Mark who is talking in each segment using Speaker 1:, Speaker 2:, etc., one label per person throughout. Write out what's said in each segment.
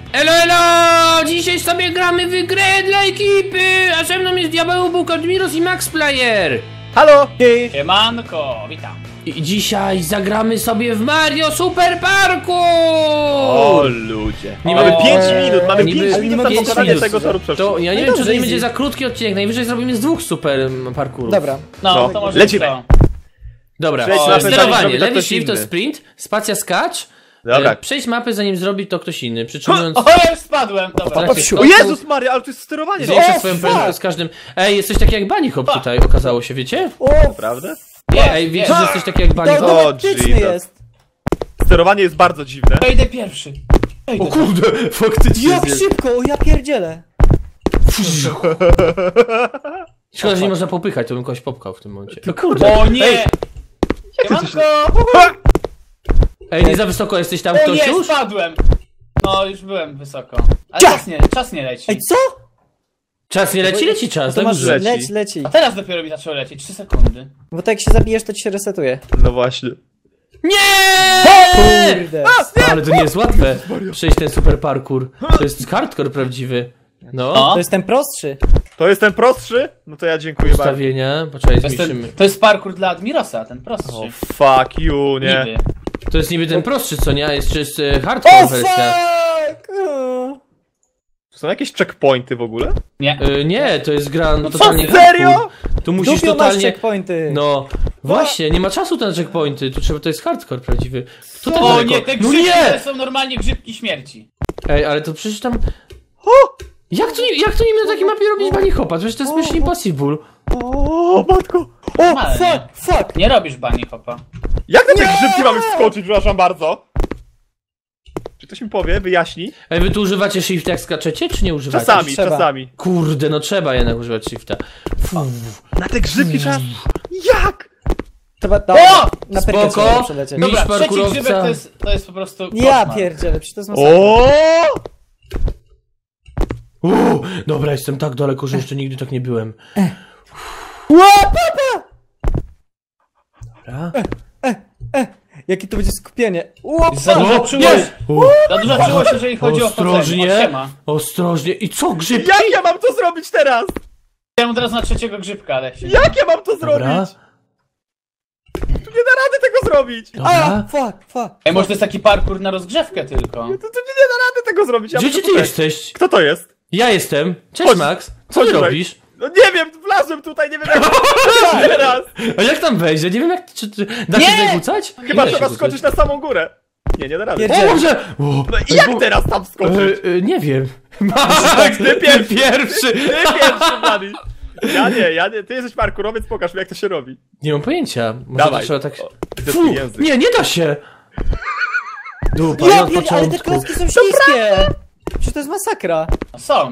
Speaker 1: Elo, elo! Dzisiaj sobie gramy w grę dla ekipy! A ze mną jest Diabeł, Bóg, Admiros i Max Player!
Speaker 2: Halo!
Speaker 3: Siemanko, witam.
Speaker 1: I dzisiaj zagramy sobie w Mario Super Parkour!
Speaker 2: O ludzie.
Speaker 1: Niby-
Speaker 2: Mamy 5 minut, mamy
Speaker 1: Niby
Speaker 2: 5 minut na
Speaker 1: 5
Speaker 2: pokonanie
Speaker 1: minut.
Speaker 2: tego toru
Speaker 1: To
Speaker 2: przeszło.
Speaker 1: ja nie
Speaker 4: No
Speaker 1: wiem, czy
Speaker 4: dobrze,
Speaker 1: to nie
Speaker 4: easy.
Speaker 1: będzie za krótki odcinek, najwyżej zrobimy z 2 super parkurów.
Speaker 4: Dobra.
Speaker 3: No,
Speaker 2: No,
Speaker 3: to może
Speaker 2: lecimy.
Speaker 3: to.
Speaker 1: Dobra,
Speaker 2: Przejdź mapę, zanim
Speaker 1: sterowanie,
Speaker 2: zrobi to
Speaker 1: lewy
Speaker 2: ktoś
Speaker 1: shift to
Speaker 2: inny.
Speaker 1: sprint, spacja skacz.
Speaker 2: Dobra.
Speaker 1: Przejść mapę zanim zrobi to ktoś inny, przytrzymując...
Speaker 3: O, ja już spadłem, dobra.
Speaker 1: trakcie
Speaker 4: wsiu.
Speaker 2: O
Speaker 1: skoku,
Speaker 2: Jezus Maria, ale to jest sterowanie.
Speaker 1: Zwiększa
Speaker 4: O,
Speaker 1: swoją
Speaker 4: fuck!
Speaker 1: prędkość z każdym... Ej, jest coś takiego jak bunny hop tutaj, okazało się, wiecie?
Speaker 4: O,
Speaker 2: Prawda?
Speaker 1: Ej, wiecie, że jest coś takiego jak bunny
Speaker 4: to
Speaker 1: hop?
Speaker 4: automatyczny
Speaker 2: Jesus.
Speaker 4: jest.
Speaker 2: Sterowanie jest bardzo dziwne.
Speaker 3: Ja idę pierwszy.
Speaker 1: O kurde, faktycznie
Speaker 4: Jak
Speaker 1: jest.
Speaker 4: szybko, o ja pierdzielę.
Speaker 1: Szkoda, że nie można popychać, to bym kogoś popchał w tym momencie. No kurde.
Speaker 3: O nie! Siemanko!
Speaker 1: Ej, nie za wysoko jesteś tam
Speaker 3: O
Speaker 1: ktoś
Speaker 3: nie,
Speaker 1: już?
Speaker 3: spadłem! No, już byłem wysoko. Ale
Speaker 4: Cia!
Speaker 3: czas nie leci.
Speaker 4: Ej, co?
Speaker 1: Czas nie leci, leci czas,
Speaker 4: To
Speaker 1: tak
Speaker 4: masz
Speaker 1: dobrze.
Speaker 2: leci.
Speaker 4: leci.
Speaker 3: A teraz dopiero mi zaczęło lecieć, 3 sekundy.
Speaker 4: Bo tak jak się zabijesz, to ci się resetuje.
Speaker 2: No właśnie.
Speaker 1: Nie!
Speaker 4: Kurde.
Speaker 1: Ale to nie jest łatwe, przejść ten super parkour. To jest hardcore prawdziwy. No,
Speaker 3: No.
Speaker 4: To jest ten prostszy.
Speaker 2: To jest ten prostszy? No to ja dziękuję bardzo.
Speaker 1: ustawienia, poczekaj,
Speaker 3: To jest,
Speaker 1: zmniejszymy.
Speaker 3: to jest parkour dla Admirosa, ten
Speaker 2: O
Speaker 3: prostszy.
Speaker 2: fuck you, nie.
Speaker 3: Niby.
Speaker 1: To jest niby ten prostszy, co nie? A jest czysty hardcore
Speaker 4: O
Speaker 1: wersja.
Speaker 4: fuck!
Speaker 2: Są jakieś checkpointy w ogóle?
Speaker 3: Nie.
Speaker 1: Nie, to jest gra
Speaker 3: co,
Speaker 1: totalnie
Speaker 2: serio?
Speaker 1: hardcore. Tu musisz
Speaker 4: Dupio masz
Speaker 1: totalnie...
Speaker 4: checkpointy.
Speaker 1: No, właśnie, nie ma czasu na checkpointy, tu trzeba, to jest hardcore prawdziwy. Kto tak
Speaker 3: O
Speaker 1: daleko?
Speaker 3: nie, te
Speaker 1: No
Speaker 3: grzybki
Speaker 1: nie!
Speaker 3: to są normalnie grzybki śmierci.
Speaker 1: Ej, ale to przecież tam... Jak to nie na takiej mapie robić bunny hopa? Przecież to jest Mission Impossible.
Speaker 2: O matko.
Speaker 4: O,
Speaker 3: Normalnie.
Speaker 4: fuck!
Speaker 3: Nie robisz bunny hopa.
Speaker 2: Jak na te grzybki mamy wskoczyć, przepraszam bardzo? Czy ktoś mi powie, wyjaśni?
Speaker 1: Ej, wy tu używacie shift jak skaczecie, czy nie używacie?
Speaker 2: Czasami,
Speaker 4: trzeba.
Speaker 2: czasami.
Speaker 1: Kurde, no trzeba jednak używać shifta.
Speaker 2: Na te grzybki trzeba... Jak?
Speaker 4: Trzeba na
Speaker 1: Spoko.
Speaker 4: perkę przelecieć.
Speaker 1: Mistrz
Speaker 3: Dobra, trzeci
Speaker 1: parkurowca.
Speaker 3: grzybek to jest po prostu
Speaker 4: Ja
Speaker 3: koszmar.
Speaker 4: pierdzielę, przecież to jest masakra.
Speaker 2: O!
Speaker 1: Dobra, jestem tak daleko, że jeszcze nigdy tak nie byłem. Dobra.
Speaker 4: Jakie to będzie skupienie.
Speaker 3: Za dużo czułość. Za dużo czułość, jeżeli chodzi o
Speaker 1: Ostrożnie,
Speaker 3: siema.
Speaker 1: ostrożnie. I co, grzyb?
Speaker 2: Jak ja mam to zrobić teraz?
Speaker 3: Chciałem teraz na trzeciego grzybka, ale się...
Speaker 2: Jak ja mam to
Speaker 1: Dobra,
Speaker 2: zrobić? Tu nie da rady tego zrobić!
Speaker 1: dobra.
Speaker 4: Fuck.
Speaker 3: Ej, może to jest taki parkour na rozgrzewkę tylko.
Speaker 2: To nie da rady tego zrobić. Ja
Speaker 1: Gdzie
Speaker 2: muszę
Speaker 1: ty
Speaker 2: tutaj-
Speaker 1: jesteś?
Speaker 2: Kto to jest?
Speaker 1: Ja jestem. Cześć,
Speaker 2: Chodź.
Speaker 1: Max. Co
Speaker 2: Chodź
Speaker 1: ty
Speaker 2: tutaj.
Speaker 1: robisz?
Speaker 2: No nie wiem, wlazłem tutaj, nie wiem jak to teraz.
Speaker 1: A jak tam wejść? Ja nie wiem jak... Czy da się
Speaker 3: Nie!
Speaker 1: tutaj kucać?
Speaker 2: Chyba
Speaker 1: Nie da
Speaker 2: trzeba
Speaker 1: się
Speaker 2: skoczyć na samą górę. Nie da rady.
Speaker 4: Pierdzielę.
Speaker 1: O Boże! O,
Speaker 2: No i jak teraz tam skoczyć?
Speaker 1: nie wiem. Max,
Speaker 2: Ty pierwszy.
Speaker 1: pierwszy.
Speaker 2: Ty pierwszy, Blady. Ja nie, ty jesteś parkurowiec, pokaż mi jak to się robi.
Speaker 1: Nie mam pojęcia. Może
Speaker 2: Dawaj.
Speaker 1: to trzeba tak...
Speaker 2: O, widzę
Speaker 1: Fu,
Speaker 2: twój język.
Speaker 1: nie da się! Dupa,
Speaker 4: Ja
Speaker 1: ja od
Speaker 4: pierdzielę, ale te
Speaker 1: początku.
Speaker 4: klocki są śliskie. Przecież to jest masakra.
Speaker 3: No są.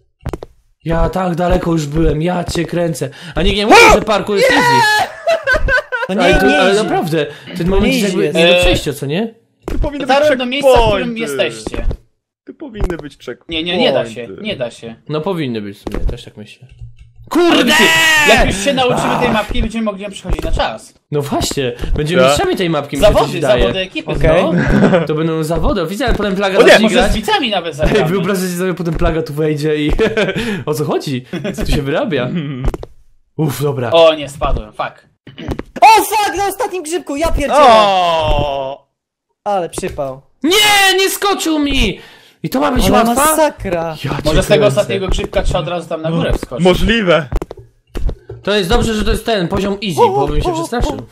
Speaker 1: Ja tak daleko już byłem, ja cię kręcę. A nikt nie mówi, że parkour jest easy.
Speaker 4: No
Speaker 1: Ale,
Speaker 4: nie,
Speaker 1: ale
Speaker 4: easy.
Speaker 1: naprawdę, ten moment jest jakby
Speaker 4: jest.
Speaker 1: nie do przejścia, co nie?
Speaker 2: Tu powinny być
Speaker 3: Dotarłem do miejsca, w którym
Speaker 2: checkpointy.
Speaker 3: jesteście.
Speaker 2: Tu powinny być checkpointy.
Speaker 3: Nie da się, nie da się.
Speaker 1: No powinny być w sumie, też tak myślę. Kurde!
Speaker 3: Jak już się nauczymy tej mapki, będziemy mogli ją przychodzić na czas.
Speaker 1: No właśnie, będziemy
Speaker 2: Tak.
Speaker 1: mistrzami tej mapki, mi się coś
Speaker 3: Zawody
Speaker 1: wydaje.
Speaker 3: ekipy.
Speaker 4: Okej.
Speaker 3: No.
Speaker 1: To będą zawody, oficjalnie potem plaga
Speaker 2: O nie,
Speaker 1: zacznie
Speaker 3: Może
Speaker 1: grać.
Speaker 3: z widzami nawet
Speaker 1: Ej,
Speaker 3: zagramy.
Speaker 1: wyobraźcie sobie, potem plaga tu wejdzie i... O co chodzi? Co tu się wyrabia? Uff, dobra.
Speaker 3: O nie, spadłem, fuck.
Speaker 4: O fuck, na ostatnim grzybku, ja pierdzielę.
Speaker 2: O!
Speaker 4: Ale przypał.
Speaker 1: Nie skoczył mi! I to ma być
Speaker 4: Ale
Speaker 1: łatwa?
Speaker 4: masakra.
Speaker 1: Ja cię
Speaker 3: Może z tego
Speaker 1: kręcę.
Speaker 3: ostatniego grzybka trzeba od razu tam na górę wskoczyć.
Speaker 2: Możliwe.
Speaker 1: To jest dobrze, że to jest ten poziom easy, bo bym się przestraszył.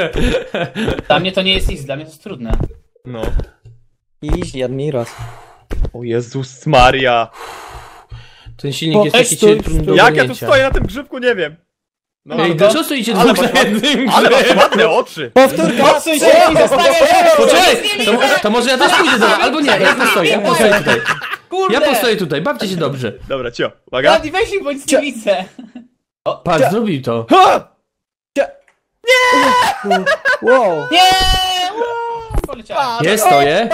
Speaker 3: Dla mnie to nie jest easy, dla mnie to jest trudne.
Speaker 2: No.
Speaker 4: Easy, Admiros.
Speaker 2: O Jezus Maria.
Speaker 1: Ten silnik jest
Speaker 4: Ej,
Speaker 1: taki
Speaker 4: stój,
Speaker 1: trudny do
Speaker 2: Jak ja tu
Speaker 1: ogarnięcia.
Speaker 2: stoję na tym grzybku, nie wiem. No,
Speaker 1: Ej,
Speaker 3: to-
Speaker 1: dlaczego stoicie
Speaker 2: ale
Speaker 1: dwóch
Speaker 2: masz
Speaker 1: na jednym
Speaker 2: ale masz
Speaker 1: grze?
Speaker 2: ładne oczy.
Speaker 4: Powtórka.
Speaker 3: Odsuń się i zostawiaj!
Speaker 1: Poczekaj, to może ja też pójdę do... Albo nie, ja postoję tutaj.
Speaker 3: Kurde!
Speaker 1: Ja postoję tutaj, bawcie się dobrze.
Speaker 2: Dobra, cio. Uwaga.
Speaker 3: Radzi, weź mi, bo nic nie widzę.
Speaker 1: Patrz, zrobił to.
Speaker 2: Ha!
Speaker 4: Wow.
Speaker 3: Nie! Uuu, poleciałem.
Speaker 1: Jest, stoję.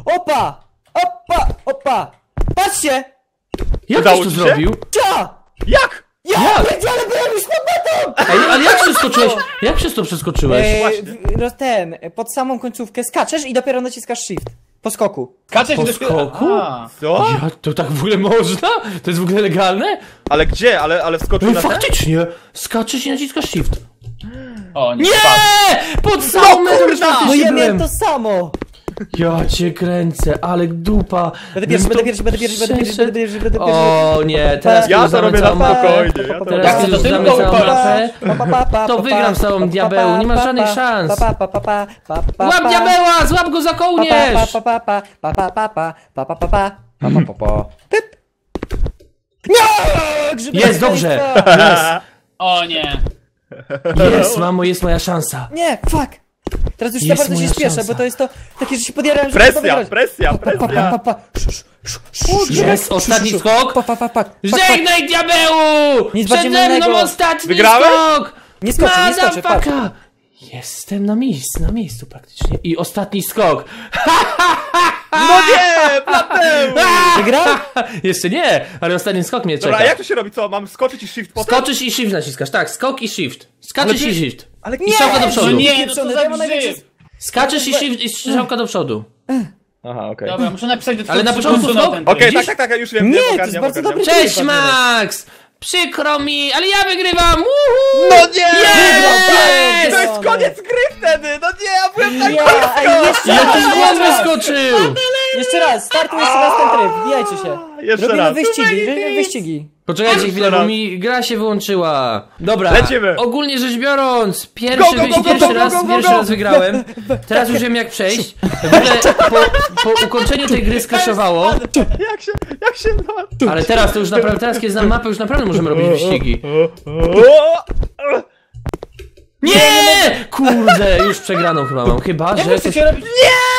Speaker 4: Opa. Patrzcie.
Speaker 1: Jak
Speaker 2: Udało
Speaker 1: ktoś to
Speaker 2: ci się?
Speaker 1: zrobił?
Speaker 4: Cia.
Speaker 2: Jak?
Speaker 1: Jak?
Speaker 4: Pierdzielę, byłem już pod metą.
Speaker 1: Ej, ale jak przeskoczyłeś? Jak przez to przeskoczyłeś?
Speaker 2: Właśnie.
Speaker 4: Pod samą końcówkę skaczesz i dopiero naciskasz shift. Po skoku.
Speaker 3: Kaczesz
Speaker 1: Po
Speaker 3: dopiero...
Speaker 1: skoku?
Speaker 3: A.
Speaker 2: Co?
Speaker 1: Ja, to tak w ogóle można? To jest w ogóle legalne?
Speaker 2: Ale gdzie? Ale wskoczył
Speaker 1: No
Speaker 2: na ten?
Speaker 1: faktycznie! Skaczesz i naciskasz shift.
Speaker 3: O, nie!
Speaker 1: Nie! Pod samą metą już
Speaker 4: No
Speaker 1: faktycznie
Speaker 4: ja
Speaker 1: byłem.
Speaker 4: miałem to samo!
Speaker 1: Ja cię kręcę, ale dupa.
Speaker 4: Będę pierwszy,
Speaker 1: Bym
Speaker 4: będę
Speaker 1: to
Speaker 4: pierwszy, będę pierwszy, będę pierwszy, będę pierwszy, będę pierwszy.
Speaker 1: O nie, teraz
Speaker 2: Ja
Speaker 1: kiedy
Speaker 2: to
Speaker 1: znamy
Speaker 2: robię
Speaker 1: całą
Speaker 2: na
Speaker 1: mapę.
Speaker 2: spokojnie. Ja to
Speaker 1: Teraz
Speaker 3: Jak to
Speaker 1: kiedy
Speaker 3: tylko
Speaker 1: znamy całą
Speaker 3: wypada?
Speaker 1: mapę. To wygram z całą diabeł, nie masz żadnych szans. Łap diabeła, złap go za kołnierz!
Speaker 4: Typ. Nie! Grzyby
Speaker 1: Jest, dobrze.
Speaker 3: O nie!
Speaker 1: Jest, mamo, jest moja szansa.
Speaker 4: Nie, fuck! Teraz już za
Speaker 1: Jest
Speaker 4: bardzo się
Speaker 1: moja
Speaker 4: śpieszę,
Speaker 1: szansa.
Speaker 4: bo to jest to takie, że się podjarałem, że
Speaker 2: Presja, presja, presja.
Speaker 1: Jest, ostatni skok.
Speaker 4: Pa.
Speaker 1: Żegnaj diabełu!
Speaker 4: Nic
Speaker 1: Przed
Speaker 4: bardziej
Speaker 1: ze mną
Speaker 4: mylnego.
Speaker 1: ostatni
Speaker 2: Wygrałem?
Speaker 1: skok!
Speaker 4: Nie skoczę, nie skoczę, patrz.
Speaker 1: Motherfucker! Jestem na miejscu praktycznie. I ostatni skok.
Speaker 2: No nie, Plateu!
Speaker 4: Wygrał?
Speaker 1: Jeszcze nie, ale ostatni skok mnie czeka.
Speaker 2: Dobra, a jak to się robi? Co, mam skoczyć i shift potem?
Speaker 1: Skoczysz i shift naciskasz, tak, skok i shift. Skaczesz
Speaker 2: Ale
Speaker 1: i
Speaker 2: ty-
Speaker 1: shift.
Speaker 2: Ale
Speaker 1: I strzałka do
Speaker 3: No
Speaker 1: przodu.
Speaker 3: nie, no co za
Speaker 4: Ja mam największy-
Speaker 3: grzyb!
Speaker 1: Skaczesz i shift i strzałka do przodu.
Speaker 2: Aha, okej.
Speaker 3: Dobra, muszę napisać do
Speaker 1: Ale na
Speaker 3: twórcy
Speaker 1: początku
Speaker 3: na
Speaker 1: skok?
Speaker 3: ten
Speaker 2: Okej,
Speaker 3: tryb.
Speaker 2: tak, już wiem,
Speaker 4: Nie,
Speaker 2: wiem,
Speaker 4: to
Speaker 2: ogarniam,
Speaker 4: jest bardzo
Speaker 2: ogarniam.
Speaker 4: dobry
Speaker 1: Cześć
Speaker 4: tryb,
Speaker 1: Max! Przykro mi, ale ja wygrywam! Woohoo!
Speaker 2: No nie!
Speaker 1: Jest!
Speaker 2: To jest koniec gry wtedy! No nie, ja byłem tak
Speaker 4: Ja, ej, jeszcze
Speaker 1: Ja też
Speaker 4: raz!
Speaker 1: bym wyskoczył!
Speaker 4: Jeszcze raz, startuj jeszcze raz ten tryb, wbijajcie się.
Speaker 2: Jeszcze
Speaker 4: Robimy
Speaker 2: raz.
Speaker 4: wyścigi.
Speaker 1: Poczekajcie chwilę, bo
Speaker 2: raz.
Speaker 1: mi gra się wyłączyła. Dobra,
Speaker 2: Lecimy.
Speaker 1: ogólnie rzecz biorąc,
Speaker 2: Go,
Speaker 1: pierwszy
Speaker 2: go, go, go,
Speaker 1: pierwszy
Speaker 2: go,
Speaker 1: raz
Speaker 2: go, go,
Speaker 1: pierwszy
Speaker 2: go.
Speaker 1: raz wygrałem. Teraz już wiem jak przejść. W ogóle po ukończeniu tej gry skraszowało,
Speaker 2: Jak się da?
Speaker 1: ale teraz to już naprawdę, teraz kiedy znam mapę, już naprawdę możemy robić wyścigi. Nie! Kurde, już przegraną chyba mam. Chyba,
Speaker 3: Jak
Speaker 1: że
Speaker 3: wy
Speaker 1: coś...
Speaker 3: chcecie robić?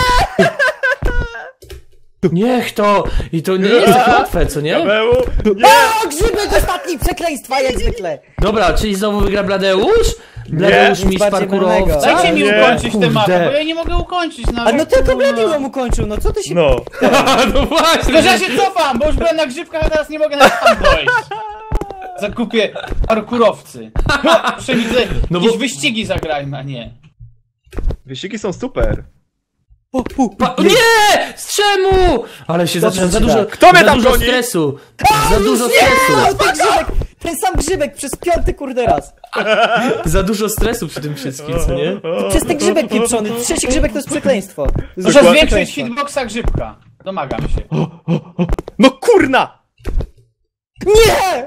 Speaker 1: Niech to! I to nie jest takie łatwe, co nie?
Speaker 2: Paweł, nie!
Speaker 4: O, grzybek ostatni, przekleństwa jak zwykle.
Speaker 1: Dobra, czyli znowu wygra Bladeusz? Bladeusz
Speaker 4: Nic
Speaker 1: mistrz
Speaker 4: bardziej mylnego.
Speaker 1: parkurowca?
Speaker 3: Dajcie mi
Speaker 2: Nie.
Speaker 3: ukończyć tę
Speaker 1: Kurde.
Speaker 3: mapę, bo ja nie mogę ukończyć na
Speaker 4: A no tylko Bladiło mu kończył, no co ty się...
Speaker 2: No.
Speaker 1: No właśnie!
Speaker 3: Tylko że ja się cofam, bo już byłem na grzybkach, a teraz nie mogę na tam dojść. Zakupię parkurowcy. Muszę widzę,
Speaker 1: No bo-
Speaker 3: jakieś wyścigi zagrajmy, a nie.
Speaker 2: Wyścigi są super.
Speaker 1: Nie! Z czemu? Ale się zacząłem, za dużo,
Speaker 2: Kto mnie
Speaker 1: za
Speaker 2: tam
Speaker 1: dużo
Speaker 2: goni?
Speaker 1: stresu. Za dużo
Speaker 4: O,
Speaker 1: stresu.
Speaker 4: ten grzybek, ten sam grzybek przez piąty kurde raz.
Speaker 1: Za dużo stresu przy tym wszystkim, co nie?
Speaker 4: Przez ten grzybek pieprzony, trzeci grzybek to jest przekleństwo. To jest
Speaker 3: Muszę zwiększyć
Speaker 4: przekleństwo.
Speaker 3: hitboxa grzybka. Domagam się.
Speaker 2: No kurna!
Speaker 4: Nie!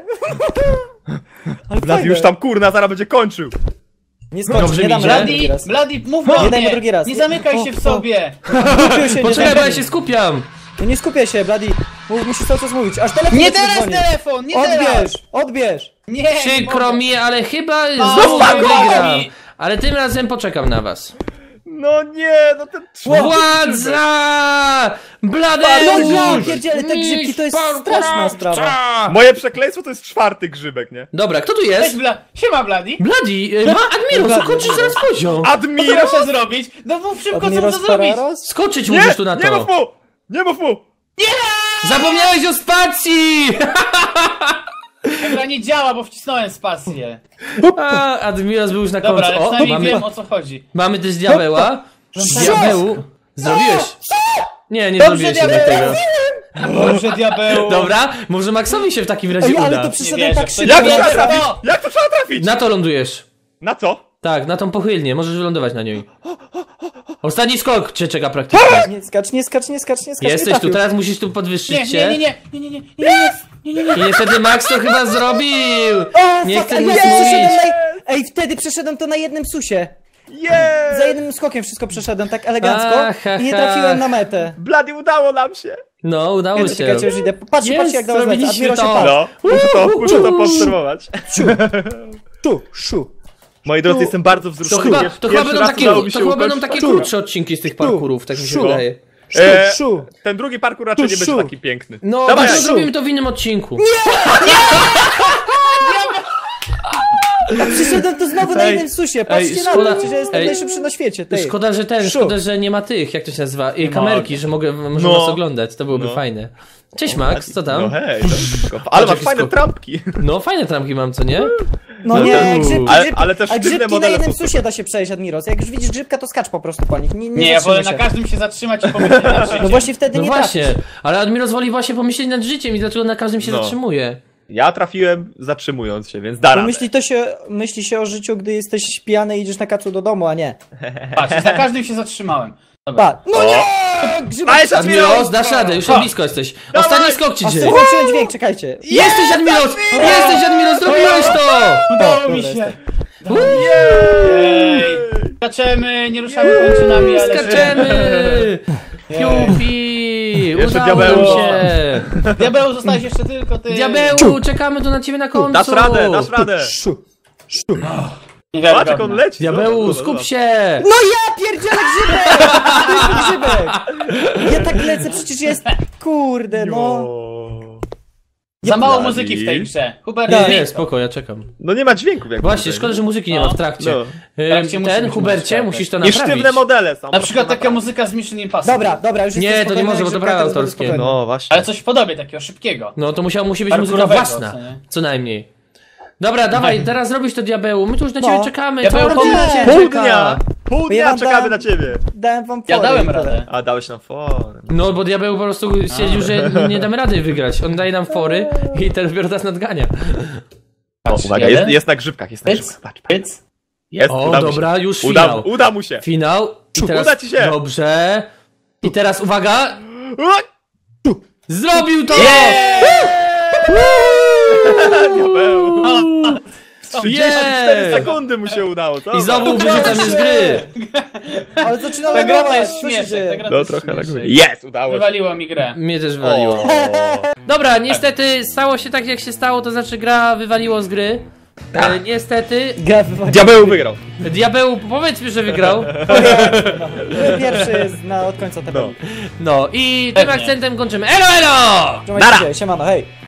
Speaker 4: Ale
Speaker 2: Blady
Speaker 4: fajne.
Speaker 2: już tam kurna, zaraz będzie kończył.
Speaker 4: Nie skończy,
Speaker 1: Dobrze
Speaker 4: nie
Speaker 1: mi
Speaker 4: dam
Speaker 1: idzie.
Speaker 4: rady drugi
Speaker 3: Bladi,
Speaker 4: raz.
Speaker 3: Bladi, mów
Speaker 4: Nie
Speaker 3: do
Speaker 4: daj mu
Speaker 3: mnie.
Speaker 4: drugi raz.
Speaker 3: Nie zamykaj się w sobie.
Speaker 4: Skupił się, nie
Speaker 1: Poczekaj, bo ja
Speaker 4: zamykaj.
Speaker 1: się skupiam.
Speaker 4: No nie skupiaj się, Bladi. Musisz cały czas mówić, aż telefon
Speaker 3: Nie
Speaker 4: do ciebie
Speaker 3: teraz
Speaker 4: dzwoni.
Speaker 3: telefon, nie teraz.
Speaker 4: Odbierz.
Speaker 3: Nie, nie
Speaker 1: Przykro
Speaker 3: mogę.
Speaker 1: mi, ale chyba
Speaker 3: No,
Speaker 1: znowu
Speaker 3: tak,
Speaker 1: wygram.
Speaker 3: tak.
Speaker 1: Ale tym razem poczekam na was.
Speaker 2: No nie, no ten...
Speaker 1: Władza!
Speaker 4: No
Speaker 1: Bladeusz!
Speaker 4: ja pierdzielę, te grzybki to jest straszna sprawa.
Speaker 2: Moje przekleństwo to jest czwarty grzybek, nie?
Speaker 1: Dobra, kto tu
Speaker 3: Cześć,
Speaker 1: jest?
Speaker 3: Siema Bladi.
Speaker 1: Bladi, ma Admiros, ukończysz zaraz poziom.
Speaker 3: Co
Speaker 2: Admiros!
Speaker 3: muszę zrobić? No mów szybko, co muszę
Speaker 4: Admiros
Speaker 3: zrobić.
Speaker 4: Pararos?
Speaker 1: Skoczyć
Speaker 2: Nie,
Speaker 1: musisz tu na
Speaker 2: nie mów
Speaker 1: to.
Speaker 2: mu! Nie mów mu!
Speaker 1: Zapomniałeś o spacji!
Speaker 3: Gra nie działa, bo wcisnąłem spację.
Speaker 1: A, Admiros był już na
Speaker 3: Dobra,
Speaker 1: końcu.
Speaker 3: ale
Speaker 1: O,
Speaker 3: przynajmniej wiem o co chodzi.
Speaker 1: mamy też diabeła. Diabeł. Zrobiłeś. Nie, nie
Speaker 3: Dobrze,
Speaker 1: zrobiłeś jednak
Speaker 3: diabeł.
Speaker 1: tego.
Speaker 3: Dobrze, diabeł.
Speaker 1: Dobra, może Maxowi się w takim razie
Speaker 4: Ej, ale
Speaker 1: uda.
Speaker 4: to
Speaker 3: Nie
Speaker 4: przyszedłem
Speaker 3: wierzę,
Speaker 4: tak
Speaker 3: to
Speaker 4: szybko.
Speaker 2: Jak to
Speaker 3: nie
Speaker 2: trzeba
Speaker 3: wierzę.
Speaker 2: trafić?
Speaker 3: O!
Speaker 2: Jak to trzeba trafić?
Speaker 1: Na to lądujesz.
Speaker 2: Na co?
Speaker 1: Tak, na tą pochylnię, możesz wylądować na niej. Ostatni skok cię czeka praktycznie.
Speaker 4: Nie skacz, nie skacz, nie skacz, nie skacz.
Speaker 1: Jesteś
Speaker 4: nie
Speaker 1: tu,
Speaker 4: trafił.
Speaker 1: teraz musisz tu podwyższyć
Speaker 3: Nie,
Speaker 1: się.
Speaker 3: nie.
Speaker 1: I niestety Max to chyba zrobił!
Speaker 4: O,
Speaker 1: Nie
Speaker 4: fuck,
Speaker 1: chcę
Speaker 4: ej,
Speaker 1: nic
Speaker 4: ja przeszedłem
Speaker 1: mówić.
Speaker 4: Ej, wtedy przeszedłem to na jednym susie.
Speaker 2: Yeah!
Speaker 4: Za jednym skokiem wszystko przeszedłem, tak elegancko.
Speaker 1: Aha,
Speaker 4: I nie
Speaker 1: ha.
Speaker 4: trafiłem na metę.
Speaker 2: Blady, udało nam się!
Speaker 1: No, udało się.
Speaker 4: Czekajcie, już idę. Patrzcie, patrzcie jak dałeś lecę.
Speaker 1: zrobiliśmy
Speaker 4: Admiro się
Speaker 1: to.
Speaker 4: patrz.
Speaker 2: No, muszę to poobserwować.
Speaker 4: Tu, szu.
Speaker 2: Moi drodzy, jestem bardzo
Speaker 1: To
Speaker 2: wzruszony.
Speaker 1: chyba,
Speaker 2: Pierwszy
Speaker 1: to chyba będą
Speaker 2: raz
Speaker 1: takie,
Speaker 2: udało mi
Speaker 1: to
Speaker 2: się
Speaker 1: chyba będą
Speaker 2: ukończyć
Speaker 1: takie
Speaker 2: parkour.
Speaker 1: krótsze odcinki z tych parkurów, tak mi się
Speaker 2: Szu.
Speaker 1: wydaje.
Speaker 4: Szu.
Speaker 2: Ten drugi parkour raczej nie
Speaker 4: Szu.
Speaker 2: będzie taki piękny.
Speaker 1: No,
Speaker 2: Dawaj,
Speaker 1: to
Speaker 2: Jasiu.
Speaker 1: zrobimy to w innym odcinku.
Speaker 4: A przyszedłem tu znowu na
Speaker 1: Ej,
Speaker 4: jednym susie. Patrzcie
Speaker 1: ej,
Speaker 4: na
Speaker 1: szkoda-
Speaker 4: to, że jestem
Speaker 1: ej.
Speaker 4: najszybszy na świecie. Ty.
Speaker 1: Szkoda, że
Speaker 4: Szu.
Speaker 1: szkoda, że nie ma tych, jak to się nazywa, kamerki, że możemy
Speaker 2: No.
Speaker 1: nas oglądać, to byłoby fajne. Cześć Max, co
Speaker 2: No
Speaker 1: tam?
Speaker 2: hej, to spoko. Ale masz
Speaker 1: jaki
Speaker 2: fajne
Speaker 1: skok.
Speaker 2: trampki.
Speaker 1: No, fajne trampki mam, co nie?
Speaker 4: No nie, grzybki,
Speaker 2: ale też
Speaker 4: a
Speaker 2: sztywne
Speaker 4: grzybki na
Speaker 2: modele
Speaker 4: jednym
Speaker 2: są
Speaker 4: susie da się przejść, Admiros. Jak już widzisz grzybka, to skacz po prostu po nich.
Speaker 3: Nie, ja wolę na
Speaker 4: zatrzymuj się.
Speaker 3: każdym się zatrzymać i pomyśleć nad życiem.
Speaker 4: No właśnie wtedy
Speaker 1: No
Speaker 4: nie
Speaker 1: właśnie,
Speaker 4: trafisz.
Speaker 1: ale Admiros woli właśnie pomyśleć nad życiem i dlaczego na każdym się
Speaker 2: No.
Speaker 1: zatrzymuje.
Speaker 2: Ja trafiłem zatrzymując się, więc da
Speaker 4: Bo
Speaker 2: radę.
Speaker 4: myśli się o życiu, gdy jesteś pijany i idziesz na kacu do domu, a nie.
Speaker 3: Patrz, na każdym się zatrzymałem. Dobra.
Speaker 4: Pa. No nie! Grzybek!
Speaker 2: Dajesz,
Speaker 1: Admiros, dasz radę, już blisko jesteś. Ostatni skok ci
Speaker 4: A
Speaker 1: dzieje.
Speaker 4: włączyłem dźwięk, czekajcie.
Speaker 1: Jesteś Admiros! Jesteś Admiros, zrobiłeś to!
Speaker 3: Udało mi
Speaker 4: dobra,
Speaker 3: się.
Speaker 2: Jej!
Speaker 3: Skaczemy, nie ruszamy kończynami, ale...
Speaker 1: Skaczemy! Jupi!
Speaker 2: Jeszcze
Speaker 1: Udało nam
Speaker 2: diabeł.
Speaker 1: się!
Speaker 3: Diabeł, zostałeś jeszcze tylko ty.
Speaker 1: Diabeł, czekamy tu na ciebie na końcu!
Speaker 2: Dasz radę, dasz radę!
Speaker 4: Szu.
Speaker 2: Patrz jak on leci!
Speaker 1: Diabeł, skup się!
Speaker 4: No ja pierdzielę grzybek! Tylko grzybek! Ja tak lecę, przecież jest... Kurde, no.
Speaker 3: Za mało
Speaker 2: Bladi.
Speaker 3: muzyki w tej grze. Hubert,
Speaker 4: Tak.
Speaker 3: zmień
Speaker 1: Nie,
Speaker 3: to.
Speaker 1: spoko, ja czekam.
Speaker 2: No nie ma dźwięków jak
Speaker 1: Właśnie,
Speaker 2: tutaj,
Speaker 1: szkoda,
Speaker 2: nie?
Speaker 1: że muzyki nie ma w trakcie.
Speaker 2: No.
Speaker 3: trakcie musi
Speaker 1: Ten,
Speaker 3: być
Speaker 1: Hubercie,
Speaker 3: muzyka,
Speaker 1: musisz to
Speaker 2: I
Speaker 1: naprawić.
Speaker 2: sztywne modele są.
Speaker 3: Na przykład
Speaker 2: proszę
Speaker 3: taka
Speaker 2: naprawdę.
Speaker 3: muzyka z Mission Impossible.
Speaker 4: Dobra, już
Speaker 1: Nie,
Speaker 4: jestem
Speaker 1: to nie
Speaker 4: spokojny,
Speaker 1: może, bo to
Speaker 4: grzybka,
Speaker 1: prawa
Speaker 4: teraz będę
Speaker 1: autorskie.
Speaker 4: spokojny.
Speaker 2: No właśnie.
Speaker 3: Ale coś w podobie takiego szybkiego.
Speaker 1: No to musi być muzyka
Speaker 3: Parkurowego,
Speaker 1: własna,
Speaker 3: co nie?
Speaker 1: co najmniej. Dobra, dawaj, teraz robisz to diabeł, my tu już na
Speaker 4: No.
Speaker 1: ciebie czekamy,
Speaker 3: Diabeł,
Speaker 1: cała rodzina na ciebie
Speaker 2: Pół
Speaker 1: czeka.
Speaker 2: dnia! Pół
Speaker 4: Ja
Speaker 2: dnia
Speaker 4: wam
Speaker 2: czekamy
Speaker 4: dam-
Speaker 2: na ciebie!
Speaker 4: Dałem wam
Speaker 3: Ja
Speaker 4: fory,
Speaker 3: dałem
Speaker 4: tyle.
Speaker 3: radę.
Speaker 2: A dałeś nam forę.
Speaker 1: No, bo diabeł po prostu stwierdził, że nie damy rady wygrać. On daje nam fory i ten dopiero nas nadgania.
Speaker 2: O, uwaga,
Speaker 3: jeden.
Speaker 2: jest na grzybkach, jest na
Speaker 3: Pyc,
Speaker 2: grzybkach. Patrz, patrz.
Speaker 3: pyc.
Speaker 2: Jest,
Speaker 1: O,
Speaker 2: uda mu
Speaker 1: dobra,
Speaker 2: się.
Speaker 1: już finał.
Speaker 2: Uda mu się.
Speaker 1: Finał. I teraz,
Speaker 2: Uda ci się.
Speaker 1: Dobrze. I teraz uwaga. Zrobił to!
Speaker 2: Diabeł. 34
Speaker 1: Yeah!
Speaker 2: sekundy mu się udało, co?
Speaker 1: I znowu wyrzuca mnie z gry.
Speaker 4: Ale zaczynamy
Speaker 3: Ta gra to
Speaker 4: lagować,
Speaker 3: jest
Speaker 4: co się
Speaker 3: śmieszek,
Speaker 4: dzieje?
Speaker 3: ta gra to
Speaker 2: No
Speaker 3: jest
Speaker 2: trochę
Speaker 3: śmieszek.
Speaker 2: laguje. Jest, udało się.
Speaker 3: Wywaliło mi grę.
Speaker 1: Mnie też wywaliło.
Speaker 2: O.
Speaker 1: Dobra, niestety stało się tak jak się stało, to znaczy gra wywaliło z gry. Niestety,
Speaker 4: Gra wywaliła.
Speaker 2: Diabeł wygrał.
Speaker 1: diabeł, powiedzmy, że wygrał.
Speaker 4: Pierwszy jest od końca tabeli.
Speaker 1: No i tym
Speaker 3: Pewnie.
Speaker 1: akcentem kończymy. Elo, elo!
Speaker 4: Trzymajcie się, siemano, hej.